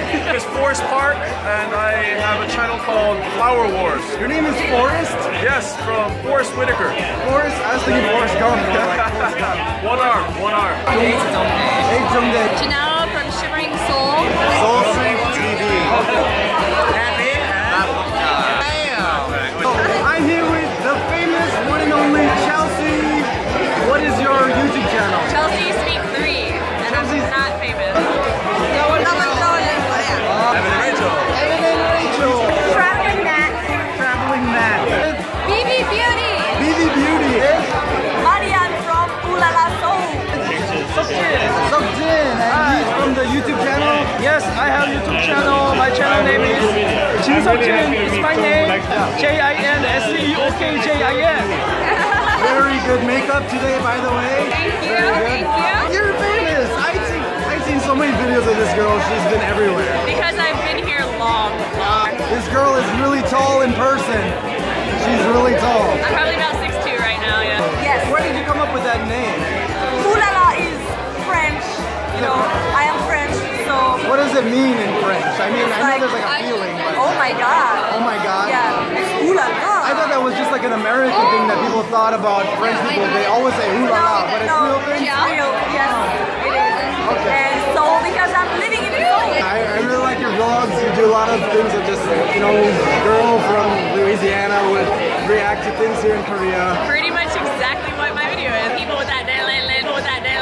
It's Forest Park, and I have a channel called Flower Wars. Your name is Forrest? Yes, from Forrest Whitaker. Forrest? I was thinking Forrest Gump. One arm, one arm. Janelle from Shivering Soul. Soul Sync TV. I'm here with the famous one and only Chelsea. What is your YouTube channel? Chelsea Speak 3, and I'm not famous. Evan and Rachel. Evan and Rachel. Traveling Nat. Traveling Nat. BB Beauty. BB Beauty. Marian from Ooh La La Soul. Subjin. And he's from the YouTube channel. Yes, I have a YouTube channel. My channel name is Jin Subjin. It's my name. JINSEOKJIN. Very good makeup today, by the way. Thank you, thank you. You're famous. I've seen so many videos of this girl. She's been everywhere. Because I've been here long. This girl is really tall in person. She's really tall. I'm probably about 6'2" right now, yeah. Yes. Where did you come up with that name? Ooh La La is French. You know, I am French, so... What does it mean in French? I mean, I know there's like a feeling, but... Oh my god. Oh my god. Yeah, it's Ooh La La. I thought that was just like an American thing that people thought about French people. They always say ooh la la, but it's real thing? It's real, yes, it is. Okay. And so, because I'm living in Seoul. I really like your vlogs. You do a lot of things that just, you know, girl from Louisiana would react to things here in Korea. Pretty much exactly what my video is. People with that people with that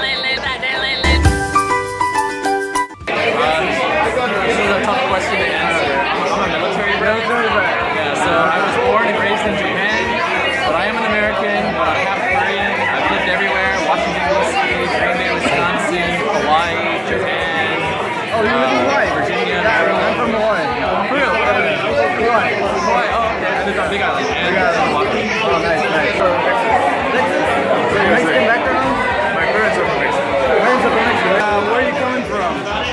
This is a tough question to answer. I'm a military brat. Yeah, so I was born and raised in Japan, but I am an American, half Korean. I've lived everywhere, Washington DC, Green Bay, Wisconsin, Hawaii, Japan. Oh, you live in Hawaii? Virginia. Yeah, I'm from Hawaii. For real? Hawaii. Hawaii, oh, okay. And there's a Big Island. And Hawaii. Oh, nice, nice. Texas? Mexican background? My parents are from Mexico. Parents are from Mexico. Where are you coming from?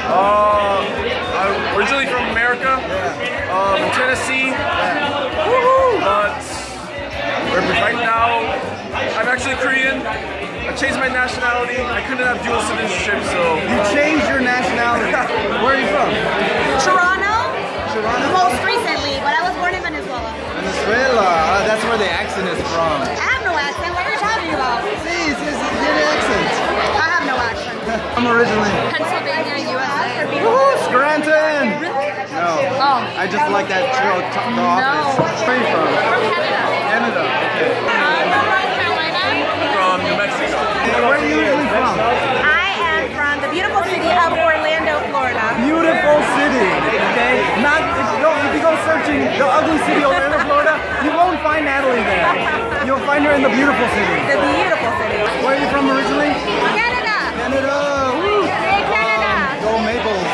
I'm originally from America, from Tennessee, but right now I'm actually Korean. I changed my nationality. I couldn't have dual citizenship, so... You changed your nationality. Where are you from? Toronto, Toronto? most recently, but I was born in Venezuela. Venezuela. That's where the accent is from. I have no accent. What are you talking about? See, it's your accent. I have no accent. I'm originally. Pennsylvania, USA. Woohoo, Scranton! No. Oh. I just like that show, The Office. Where are you from? From Canada. Canada. Okay. From North Carolina. From New Mexico. Where are you usually from? I am from the beautiful city of Orlando, Florida. Beautiful city. Okay. Not if you go searching the ugly city of Orlando, Florida, you won't find Natalie there. You'll find her in the beautiful city. The beautiful city. Where are you from originally? Canada. Canada. Woo. Hey, Canada. Go Maples.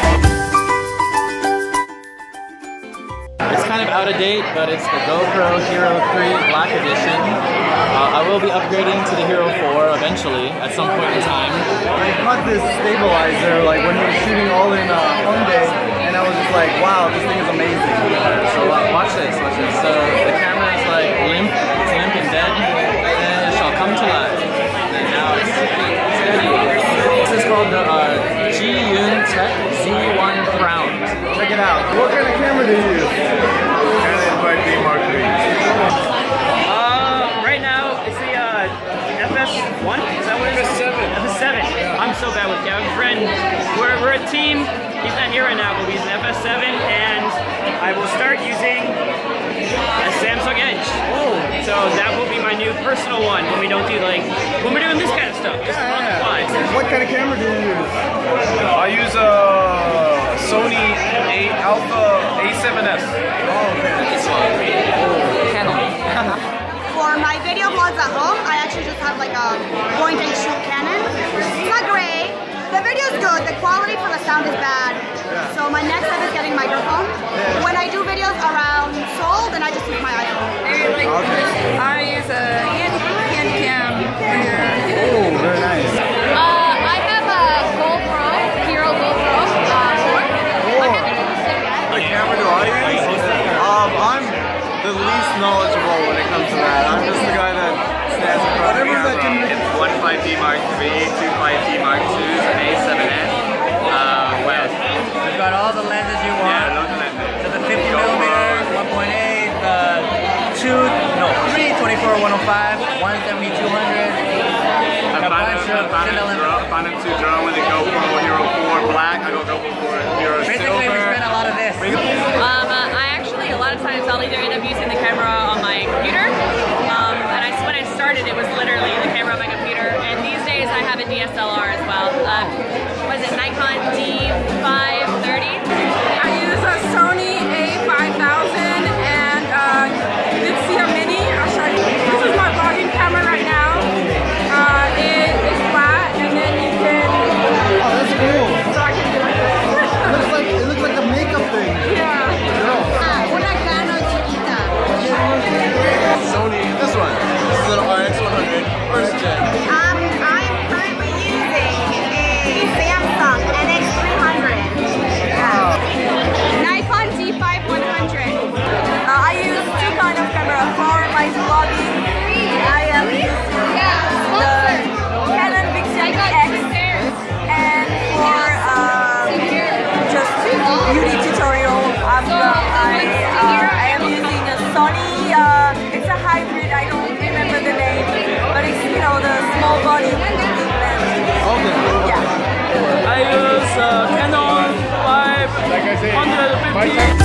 It's kind of out of date, but it's the GoPro Hero 3 Black Edition. I will be upgrading to the Hero 4 eventually, at some point in time. I got this stabilizer like when we were shooting all in Hyundai, and I was just like, wow, this thing is amazing. So watch this, watch this. So the camera is like limp, it's limp and dead, and it shall come to life. And now it's steady. This is called the Ji-Yun Tech Z1 Crown. Check it out. What kind of camera do you use? Canon 5D Mark III. Right now, it's the FS1? Is that what it is? FS7. FS7. I'm so bad with camera. Friend, we're a team. He's not here right now, but he's an FS7, and I will start using a Samsung Edge. Oh. So that will be my new personal one when we don't do when we're doing this kind of stuff, just on the fly. What kind of camera do you use? I use a Sony Alpha A7S. Oh, okay. For my video vlogs at home, I actually just have like a point and shoot Canon. It's not great. The video's good. The quality for the sound is bad. Yeah. So my next step is getting a microphone. Yeah. When I do videos around Seoul, then I just use my iPhone. I use a Handycam here. Oh, very nice. I have a GoPro, Hero GoPro 4. I haven't used it yet. What camera do I use? I'm the least knowledgeable when it comes to that. I'm just the guy that stands across the camera. It's one 5D Mark III, two 5D Mark IIs, an A7S. We've got all the lenses you found him too drone with the GoPro Hero 4 Black. I go GoPro Hero Basically, Silver. we spent a lot of this. I actually, a lot of times I'll either end up using the camera on my computer, and when I started it was literally the camera on my computer, and these days I have a DSLR as well. Was it Nikon D530? I use a Sony A5000 and Vixia Mini. I'll show you. This is my vlogging camera right now. It is flat, and then you can. Oh, that's cool. So I can do like this. It looks like a makeup thing. Yeah. Una Canon chiquita. Sony, this one. This is an RX100 first gen. I'm currently using a Samsung NX300. Nikon D5100. I use two kind of camera for my vlogging. I am using the Canon Vixia X, and for just beauty tutorial, I am using a Sony. It's a hybrid. I don't remember the name, but it's the small body with the big lens. Okay. Yeah. I use Canon 550.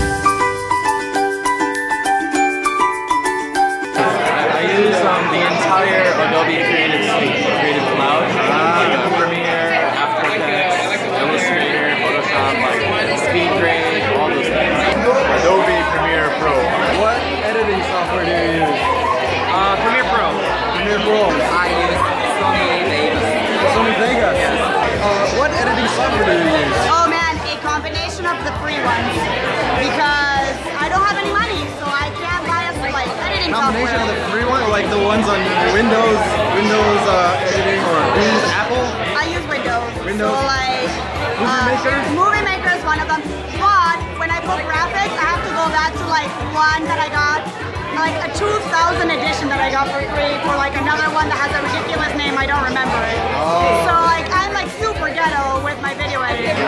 I use the entire Adobe Creative Suite, Creative Cloud, like Premiere, After Effects, Illustrator, Photoshop, like Speed Grade, all those things. Adobe Premiere Pro. What editing software do you use? Premiere Pro. Premiere Pro. I use Sony Vegas. Sony Vegas. Yes. What editing software do you use? Oh man, a combination of the free ones because I don't have any money, so I can't buy us like editing Combination of software. the free one, or like the ones on Windows editing, or do you use Apple? I use Windows. Windows. So like Movie Maker? Movie Maker is one of them. But when I put graphics, I have to go back to like one that I got, like a 2000 edition that I got for free for like another one that has a ridiculous name. I don't remember it. So like I'm like super ghetto with my video editing.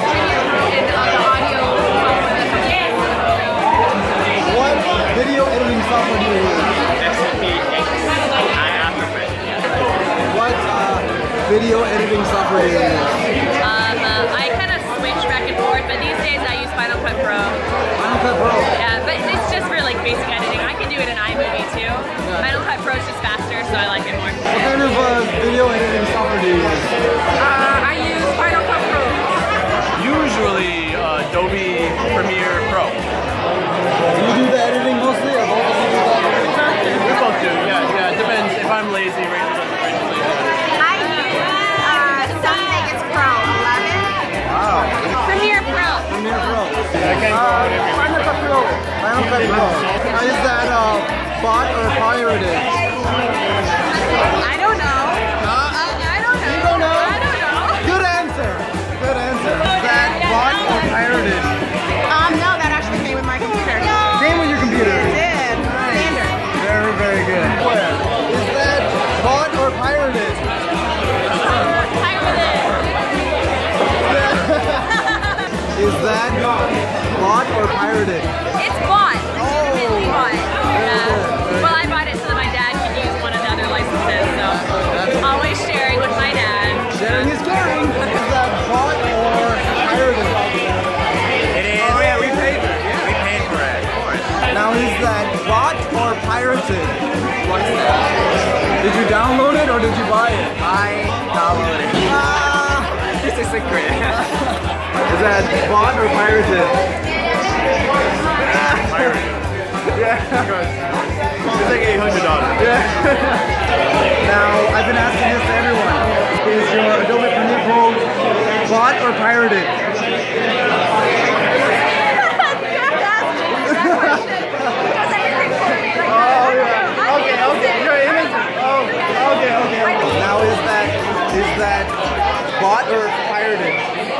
What video editing software do you use? What video editing software do you use? I kind of switch back and forth, but these days I use Final Cut Pro. Final Cut Pro. Yeah, but it's just for like basic editing. I can do it in iMovie too. Final Cut Pro is just faster, so I like it more. What kind of video editing software do you use? I use Final Cut Pro. Usually Adobe Premiere Pro. Do you do the editing mostly, or both of you do the editing? We both do, yeah, it depends. If I'm lazy, Rachel does it, Rachel lazy. I use Sony Vegas Pro 11. Wow. Premiere Pro. Premiere Pro. I can't go out every Final Cut Pro. Final Cut Pro. Now, is that bought or pirated? I don't know. I don't know. You don't know? I don't know. Good answer. Good answer. Is that bought or pirated? No, that actually came with my computer. Game with your computer. It did. Standard. Very, very good. Is that bought or pirated? Is that bought or pirated? It's bought. Legitimately bought. Well, I bought it so that my dad could use one of the other licenses, so always sharing with my dad. Sharing is caring. Is that bought or pirated? It is. Oh yeah, we paid for it. Yeah, we paid for it. Of course. Now, is that bought or pirated? What's that? Did you download it or did you buy it? I downloaded it. This is a secret. Is that bought or pirated? Pirated. Yeah. It's like $800. Yeah. Now, I've been asking this to everyone. Is your Adobe Premiere Pro bought or pirated? Oh, yeah. Okay. You're innocent. Oh, okay. Now, is that bought or pirated?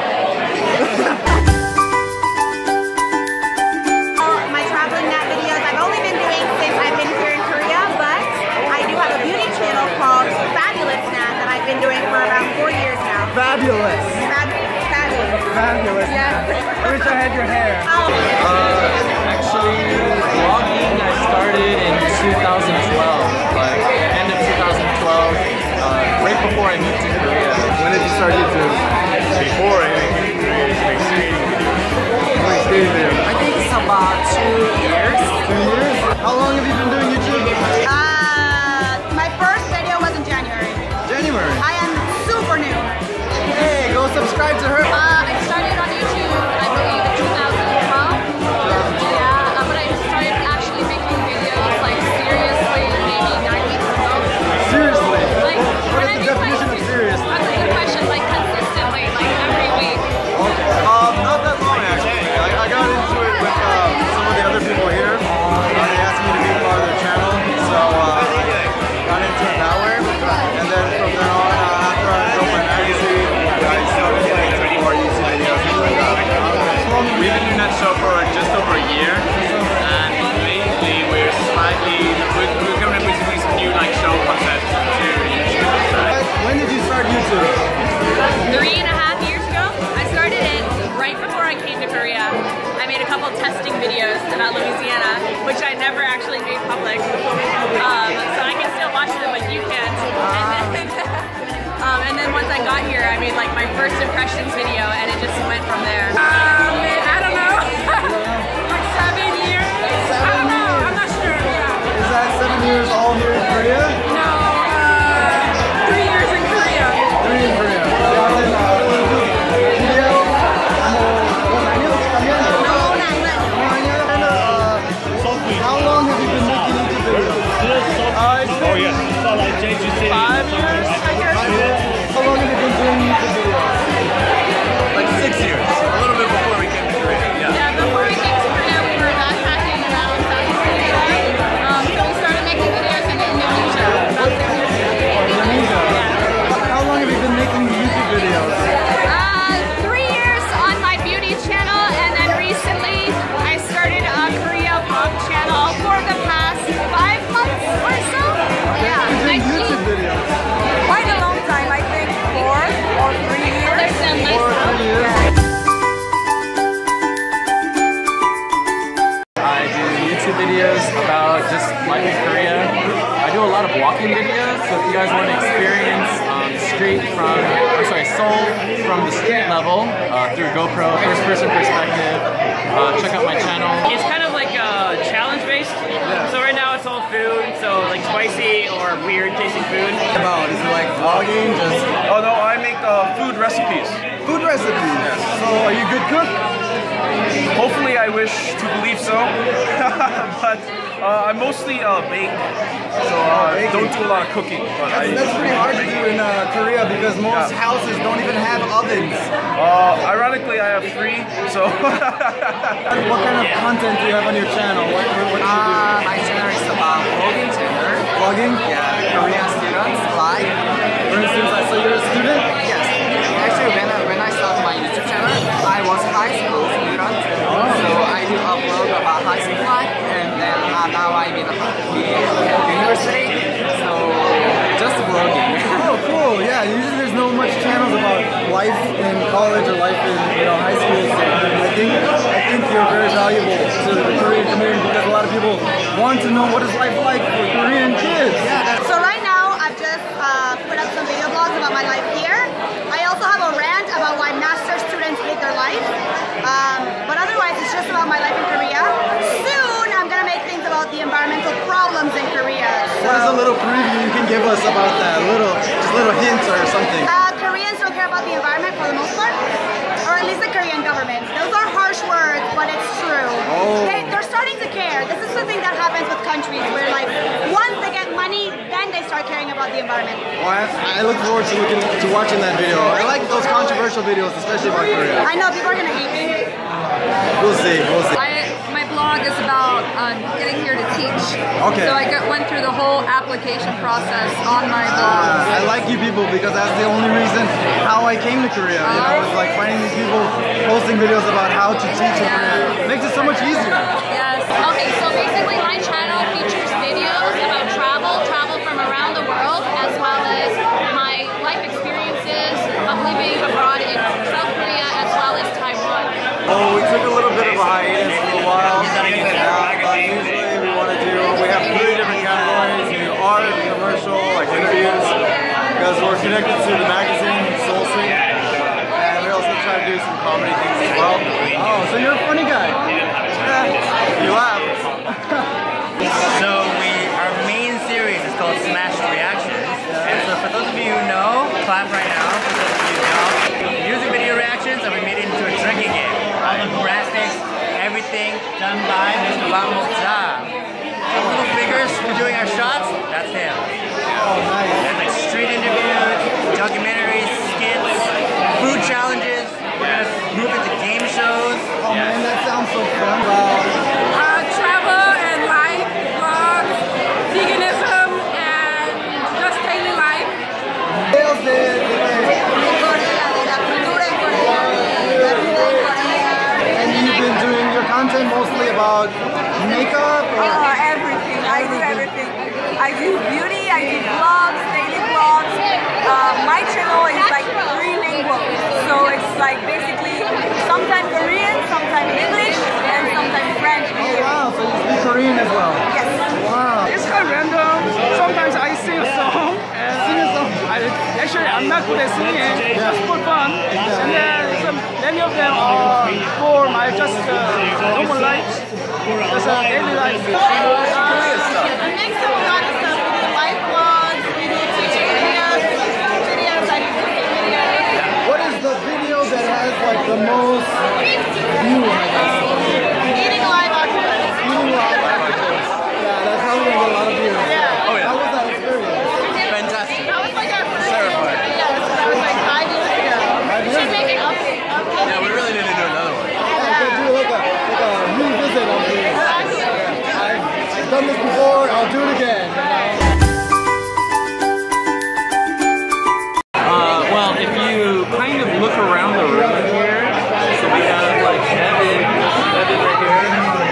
My traveling nat videos I've only been doing since I've been here in Korea, but I do have a beauty channel called Fabulous Nat that I've been doing for about 4 years now. Fabulous. Fabulous. Fabulous. Yes. I wish I had your hair. Actually, vlogging I started in 2012, like end of 2012. Right right before I moved to Korea. When did you start YouTube? Before I came to Korea, it's like skating videos. Like skating videos. I think it's about 2 years. 2 years? How long have you been doing YouTube? My first video was in January. January. I am super new. Hey, go subscribe to her. I started on YouTube, I believe, in 2012. Yeah, but I started actually making videos, like, seriously, maybe 9 weeks ago. Seriously? Like, What is the definition of serious? That's a good question. Like, consistently, like, every week. Not that long actually. I got into it with some of the other people here. They asked me to be part of their channel, so I got into it that way. And then from then on, after I built my magazine, I started making more YouTube videos. We've been doing that show for just over a year, and lately we're coming up with some new like show concepts to YouTube. When did you start YouTube? 3.5 years ago, I started it right before I came to Korea. I made a couple testing videos about Louisiana, which I never actually made public. So I can still watch them, but you can't. And then once I got here, I made like my first impressions video, and it just went from there. I don't know. Like 7 years? I don't know. I'm not sure. Yeah. Is that 7 years all here in Korea? No, 3 years in Korea. 3 in Korea. How long have you been making YouTube videos? Oh yeah, so like JGC. 5 years? How long have you been doing YouTube videos? Like 6 years, a little bit before we came to Korea. Yeah, before we came to Korea, we were backpacking around Southeast Asia. So we started making videos in Indonesia about 6 years ago. How long have you been making YouTube videos? 3 years on my beauty channel, and then recently I started a Korea vlog channel for the past 5 months or so. Yeah, You're doing YouTube videos. Quite a long time, I think 4 or 3 years. There's some nice 4 or 3 years? I do YouTube videos about just life in Korea. I do a lot of walking videos, so if you guys want to experience Seoul from the street level through GoPro, first-person perspective, check out my channel. It's kind of like challenge-based. So right now it's all food, so like spicy or weird tasting food. About? Is it like vlogging? Just Oh no, I make food recipes. food recipes. So are you a good cook? Hopefully, I wish to believe so, but I mostly bake, so don't do a lot of cooking. But That's pretty hard to do in Korea because most houses don't even have ovens. Ironically, I have 3, so. What kind of content do you have on your channel? What do you do? My channel is about vlogging channel. Vlogging? Yeah, Korean students live. For instance, I saw you're a student? Yes. Actually, when I started my YouTube channel, I was high school student. So I do a vlog about high school life, and then now I'm in university. So just vlogging. Oh, cool. Yeah, usually there's no much channels about life in college or life in high school. So I think you're very valuable to the Korean community because a lot of people want to know what is life like for Korean kids. So right now, I've just put up some video blogs about my life here. I also have a rant about why master students hate their life. But otherwise, it's just about my life in Korea. Soon, I'm gonna make things about the environmental problems in Korea. What is a little preview you can give us about that? Just little hints or something. Koreans don't care about the environment for the most part, or at least the Korean government. Those are harsh words, but it's true. They're starting to care. This is something that happens with countries where, like, once they get money, then they start caring about the environment. Well, I look forward to watching that video. I like those controversial videos, especially about Korea. I know people are gonna hate me. We'll see. We'll see. My blog is about getting here to teach. Okay. So I went through the whole application process on my blog. I like you people because that's the only reason how I came to Korea. You know, it's like finding these people posting videos about how to teach in Korea. It makes it so much easier. Yes. Okay, so basically my channel features videos about travel from around the world, as well as my life experiences of living abroad in South Korea as well as Taiwan. Oh, we took a little bit of a hiatus for a while. But usually we have 3 different categories. We do art, commercial, like interviews. Because we're connected to the magazine, Soul Sync. And we also try to do some comedy things as well. Oh, so you're a funny guy. You laugh. So our main series is called Smash Reactions. And so for those of you who know, clap right now. For those of you who don't, music video reactions have been made into a drinking game. All the graphics, everything done by Mr. Moza. The little figures doing our shots, that's him. There's like street interviews, documentaries, skits, food challenges. We're gonna move into game shows. Oh man, that sounds so fun. Wow. Travel and life, vlogs, veganism, and just daily life. And you've been doing your content mostly about makeup or? Everything. I do everything. I do beauty, I do vlogs, daily vlogs. My channel is like trilingual. So it's like basically sometimes Korean, sometimes English, and sometimes French. Oh wow, so you speak Korean as well? Yes. Wow. It's kind of random. Sometimes I sing a song. Sing a song? Actually, I'm not good at singing, just for fun. And then many of them are for my just normal life, just daily life. I think so a lot of stuff. We do life vlogs, we do teaching videos, I do cooking videos. What is the video that has like the most views, I guess? Eating live octopus. Eating live octopus. Yeah, that's probably gonna get a lot of views. Yeah. Oh yeah. How was that experience? Fantastic. That was like our first video. Yes, that was like 5 years ago. We should make an update. Yeah, we really need to do another one. Yeah, do like a revisit of this. I've done this before, I'll do it again. Well, if you kind of look around the room here, so we have like Evan right here.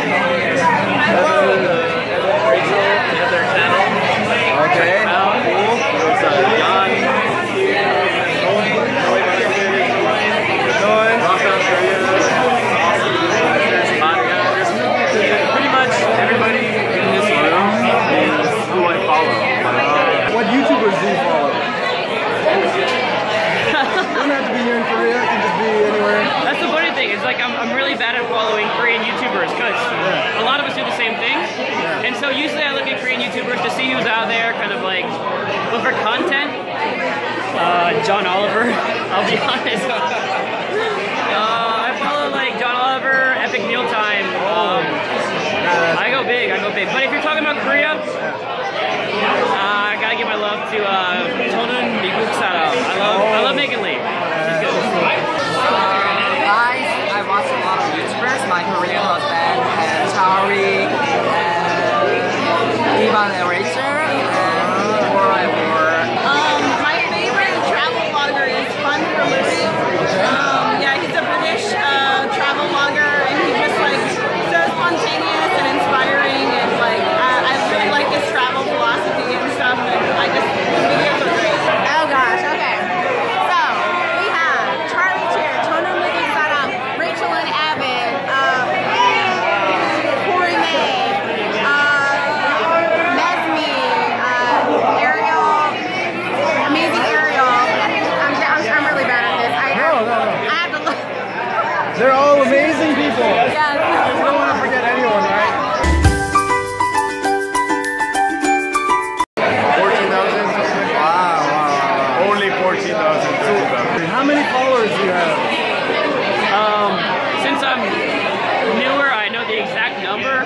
Evan, Rachel, they have their channel. Okay. Cool. There's Jan here. Welcome, Korea. There's Maria. There's pretty much everybody in this room is who I follow. What YouTubers do you follow? It doesn't have to be here in Korea, it can just be anywhere. That's the funny thing, is like I'm really bad at following Korean YouTubers because a lot of us do the same thing. And so usually I look at Korean YouTubers to see who's out there, kind of like look for content. John Oliver, I'll be honest. I follow like John Oliver, Epic Mealtime. I go big. But if you're talking about Korea, I gotta give my love to 저는 미국 사람. I love Megan Lee. She's good. Guys, I watch a lot of YouTubers, my Korean husband, and Tauri, and Ivan and Rachel, and more. My favorite travel vlogger is Fun for Louis. Yeah, he's a British travel vlogger, and he's just like so spontaneous and inspiring, and like I really like his travel philosophy and stuff, and his videos are great. Oh gosh, okay. So, we have Charlie Chair, 저는 미국 사람, Rachel and Evan, Corey May, Mesme, Ariel, Amazing Ariel. I'm really bad at this. I have to look. They're all amazing people. Yes. You don't want to forget anyone, right? 14,000? Wow. Only 14,000. How many followers do you have? Since I'm newer, I know the exact number.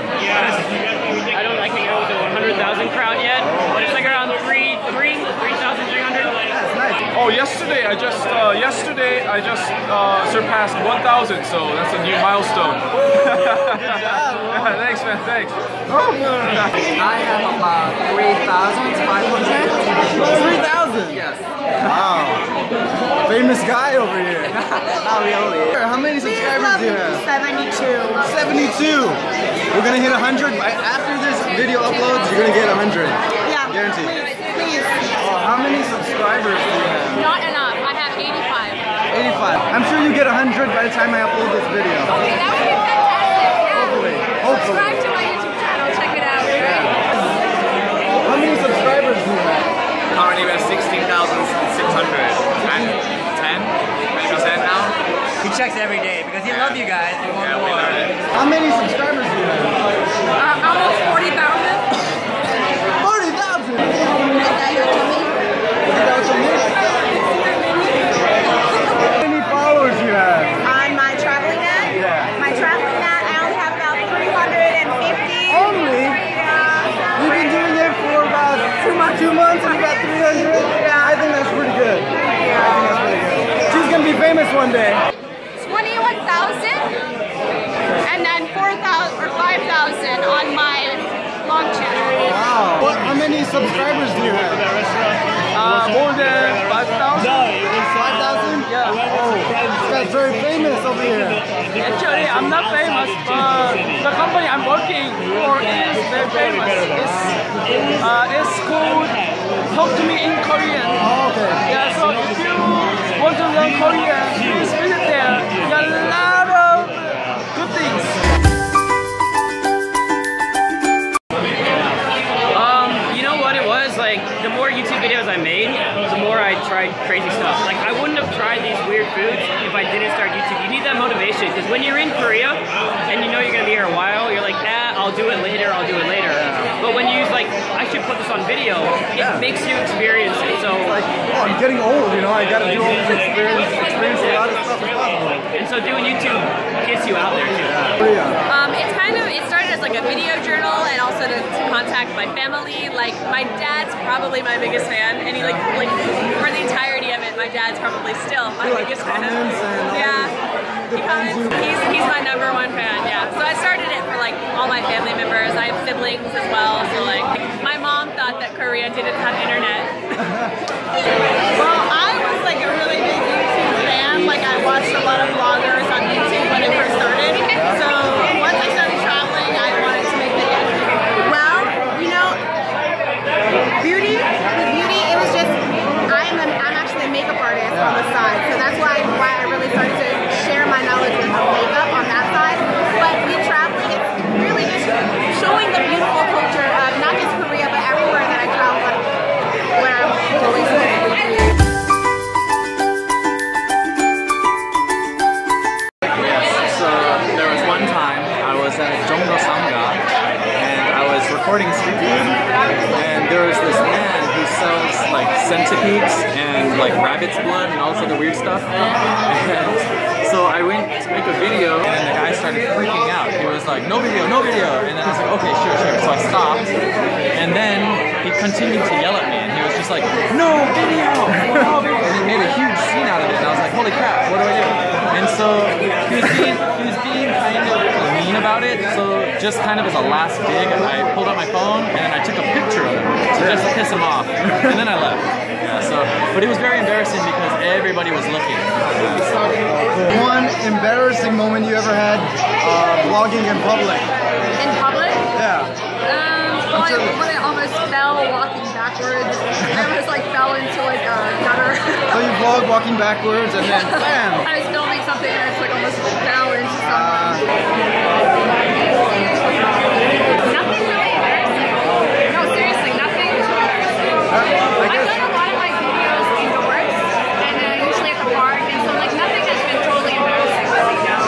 I can't get with the 100,000 crowd yet, but it's like around 3,300. That's nice. Oh, yesterday I just surpassed 1,000, so that's a new milestone. Thanks, man. Thanks. I have about 3,500. 3,000? Yes. Wow. Famous guy over here. Not really. How many subscribers do you have? 72. 72. We're gonna hit 100. After this video uploads, you're gonna get 100. Yeah. Guaranteed. Please. Oh, how many subscribers do you have? Not enough. I have 85. 85. I'm sure you get 100 by the time I upload this video. Okay, that would be fantastic. Yeah. Hopefully. Subscribe to my YouTube channel. Check it out. How many subscribers do you have? Currently we have 16,700. checks every day because he loves you guys. He wants more. How many subscribers do you have? Almost 40,000. 40,000! How many followers do you have? On my traveling net? Yeah. My traveling net, I only have about 350. Only? Yeah. You've been doing it for about 2 months and you got 300? Yeah. I think that's pretty good. I think that's pretty good. She's gonna be famous one day. 21,000 and then 4,000 or 5,000 on my vlog channel. Wow. How many subscribers do you have? More than 5,000. 5,000? Yeah. Oh, this guy's very famous over here. Actually, I'm not famous, but the company I'm working for is very famous. It's called Talk to Me in Korean. Oh, okay. Yeah, so if you want to learn Korean, please visit there. There are a lot of good things. You know what it was? Like, the more YouTube videos I made, the more I tried crazy stuff. Like, I wouldn't have tried these weird foods if I didn't start YouTube. You need that motivation, because when you're in Korea, and you know you're gonna be here a while, you're like, I'll do it later, I'll do it later. But when you use like, I should put this on video, it makes you experience it. So like, oh, I'm getting old, you know, I gotta do all this experience a lot of stuff as possible. And so doing YouTube gets you out there too. It started as like a video journal and also to contact my family. Like my dad's probably my biggest fan, and he like for the entirety of it, my dad's probably still my biggest fan. Yeah, he's my #1 fan. Yeah, so I started it for like all my family members. I have siblings as well, so like my mom thought that Korea didn't have internet. Well, I was like a really big YouTube fan. Like I watched a lot of vloggers on YouTube when it first started. So once I started traveling, I wanted to make videos. Well, you know, with beauty, it was just I'm actually a makeup artist on the side, so that's why I really started to share my knowledge of makeup on that side. But with traveling, it's really just showing the beautiful culture of not just Korea, but everywhere that I travel when I'm going. There was one time I was at Jongno Sangha and I was recording street food, and there was this man who sells like centipedes and like rabbit's blood and all this other weird stuff. And so I went to make a video and the guy started freaking out. He was like, no video, no video. And then I was like, okay, sure. So I stopped, and then he continued to yell at me, and he was just like, no video, no video. And he made a huge scene out of it, and I was like, holy crap, what do I do? And so he was being kind of mean about it, so just kind of as a last dig, I pulled out my phone and I took a picture of him just to piss him off, and then I left. Yeah, so, but it was very embarrassing because everybody was looking. One embarrassing moment you ever had vlogging in public? In public? Yeah. When I almost fell walking backwards. I almost like fell into like a gutter. So you vlog walking backwards and then bam! I was filming something and I just like almost fell into something. Nothing really embarrassing. No, seriously, nothing too embarrassing. I've done a lot of my videos indoors and usually at the park, and so like nothing has been totally embarrassing for me now.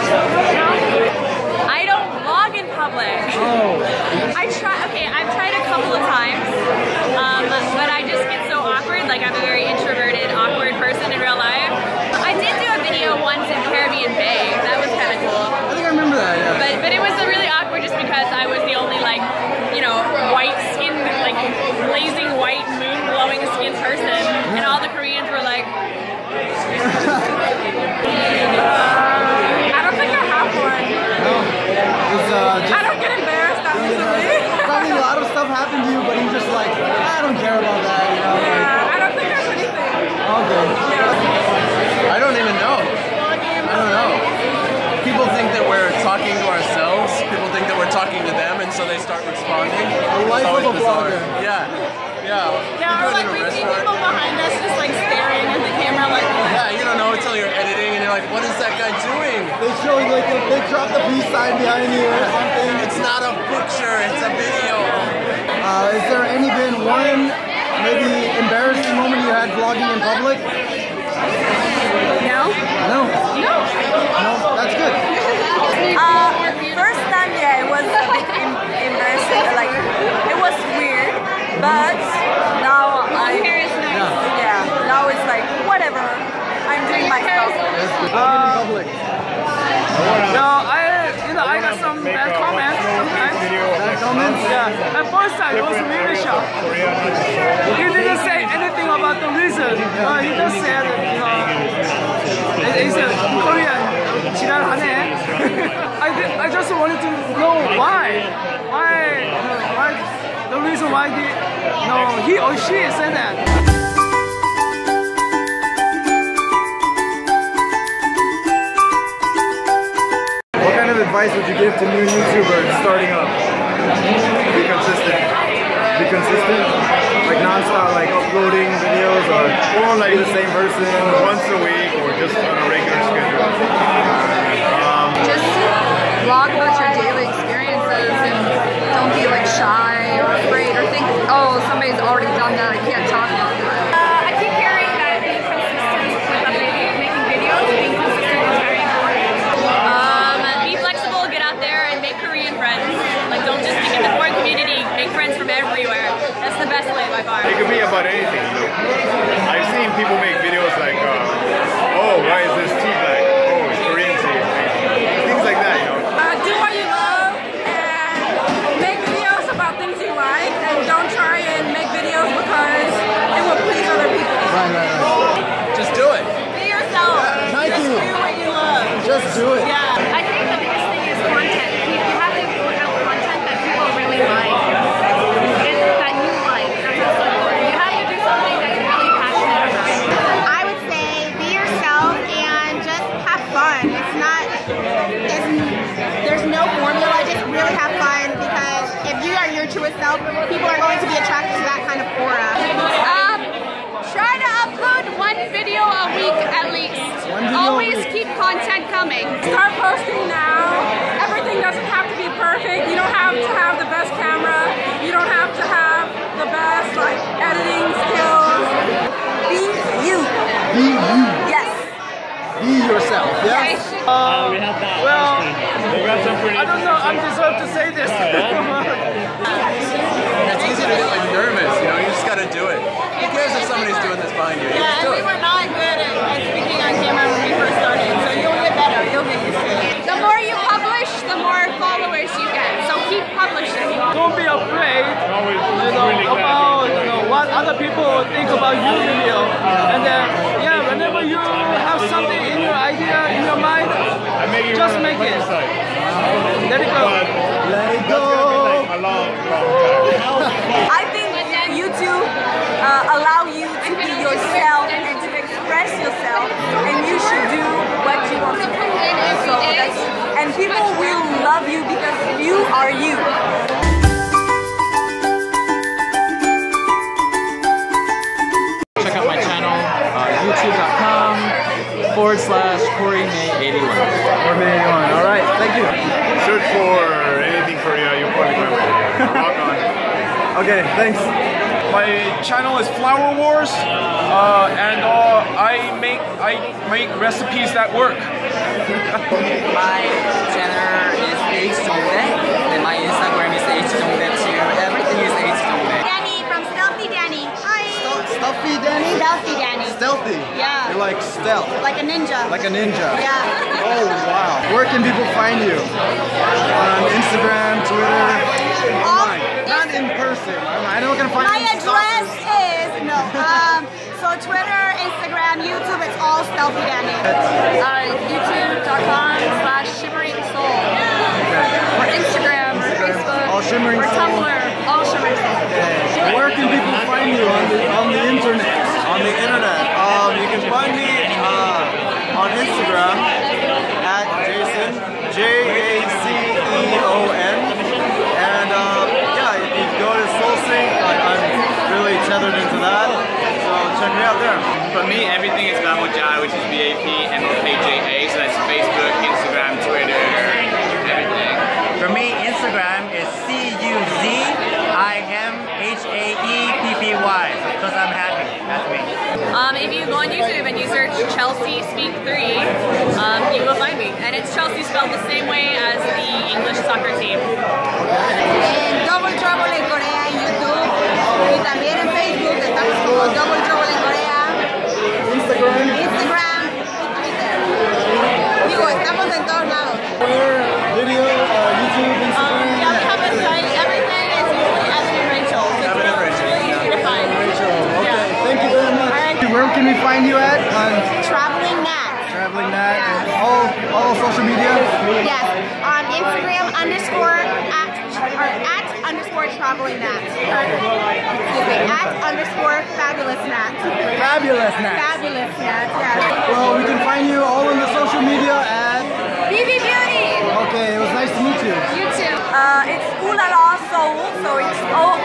I don't vlog in public. Oh. I've tried a couple of times, but I just get so awkward. Like I'm a very introverted, awkward person in real life. I did do a video once in Caribbean Bay. That was kind of cool. I think I remember that, yeah. But it was really awkward just because I was the only like, you know, white skin, like blazing white moon glowing skin person, and all the Koreans were like. I don't think I have one. No. I don't get embarrassed that easily. Probably a lot of stuff happened to you, but you're just like, I don't care about that, you know? Yeah, I don't think there's anything. Okay. I don't even know. I don't know. People think that we're talking to ourselves. People think that we're talking to them, and so they start responding. The life of a vlogger. Yeah. Yeah. Yeah, or like we see people behind us just like staring at the camera like. Yeah, you don't know until you're editing, and you're like, what is that guy doing? They show like they drop the peace sign behind you or something. It's not a picture, it's a video. Is there been one maybe embarrassing moment you had vlogging in public? No. No. No. No Public. I got some bad comments sometimes. Bad comments? Yeah. At first time, it was really shocked. He didn't say anything about the reason. He just said, he said, Korean, 지랄하네. I just wanted to know why. The reason why he or she said that. What kind of advice would you give to new YouTubers starting up? Be consistent. Be consistent? Like non-stop, like uploading videos or like the same person? Once a week or just on a regular schedule. Just vlog about your daily experiences and don't be like shy or afraid or think, oh, somebody's already done that, I can't talk about that. I keep hearing that being consistent with making videos, being consistent is very important. Be flexible, get out there and make Korean friends. Like, don't just stick in the foreign community, make friends from everywhere. That's the best way by far. It could be about anything. I've seen people make videos like, oh, why is this tea black? Oh, it's Korean tea. Things like that, Do what you love and make videos about things you like and don't try and make videos because it will please other people. Right. Just do it. Be yourself. Nike. Just do what you love. Just do it. Yeah. I think the biggest thing is content. You have to put out content that people really like. And that you like. That's also important. You have to do something that you're really passionate about. I would say be yourself and just have fun. There's no formula, just really have fun because if you are your truest self, people are going to be attracted to that kind of aura. Try to upload one video a week at least. Always keep content coming. Start posting now. Everything doesn't have to be perfect. You don't have to have the best camera. You don't have to have the best editing skills. Be you. Be you. Yes. Be yourself. Yes. We have that. Well, I don't know. I'm deserved to say this. It's easy to get nervous, you just gotta do it. Who cares if somebody's doing this behind you? You just do it. We were not good at speaking on camera when we first started, so you'll get better. You'll get used to it. The more you publish, the more followers you get. So keep publishing. Don't be afraid, about what other people think about your video. And then, whenever you have something in your idea, in your mind, just make it. Let it go. Let it go. I think YouTube allow you to be yourself and to express yourself, and you should do what you want to do. And people will love you because you are you. Check out my channel, youtube.com/CoreyMay81. CoreyMay81. All right. Thank you. Search for anything Korea, you'll probably find my video. Rock on. Okay. Thanks. My channel is Flower Wars, and I make recipes that work. My channel is HJongdae, and my Instagram is HJongdae too. Everything is HJongdae. Danny from Stealthy Danny. Hi. Stealthy Danny? Stealthy Danny. Stealthy? Yeah. You're like stealth. Like a ninja. Like a ninja? Yeah. Oh, wow. Where can people find you? On Instagram, Twitter? Online. Not in person. I know I can find My you. address is, so Twitter, Instagram, YouTube, it's all Stealthy Danny. YouTube.com/shimmering soul. Or Instagram, or Facebook, All Shimmering or Soul. Tumblr, all Shimmering Soul. Where can people find you on the internet? On the internet, you can find me on Instagram at Jason, JACEON, and if you go to SoulSync, I'm really tethered into that, so check me out there. For me, everything is Bamojai, which is BAPMOKJA, so that's Facebook, Instagram, Twitter, everything. For me, Instagram is CUZIMHAEPPY, because I'm happy. That's me. If you go on YouTube and you search Chelsea Speak 3, you will find me. And it's Chelsea spelled the same way as the English soccer team. En Double Trouble en Corea en YouTube y también en Facebook estamos como Double Trouble en Corea. Instagram. Instagram y Twitter. find you at? On Traveling Nat. Traveling Nat. Yeah. All social media? Yes. On Instagram @_ Traveling Nat. @ Fabulous Nat. Fabulous Nat. Fabulous Nat, yes. Well, we can find you all on the social media at BB Beauty. Okay, it was nice to meet you. You too. It's Oolala Soul, so it's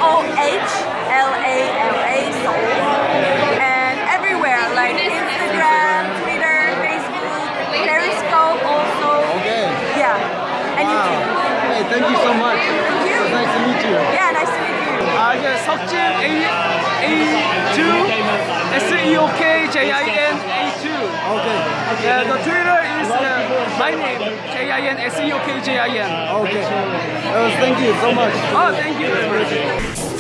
OOHLALA Soul. And everywhere, like Instagram, Twitter, Facebook, Periscope also. Okay. Yeah. And YouTube. Hey, thank you so much. Thank you. It was nice to meet you. Yeah, nice to meet you. 이제 석진 A2 SEOKJIN A2. Okay. Yeah, the Twitter is my name JIN SEOKJIN. Okay. Thank you so much. Oh, thank you very much.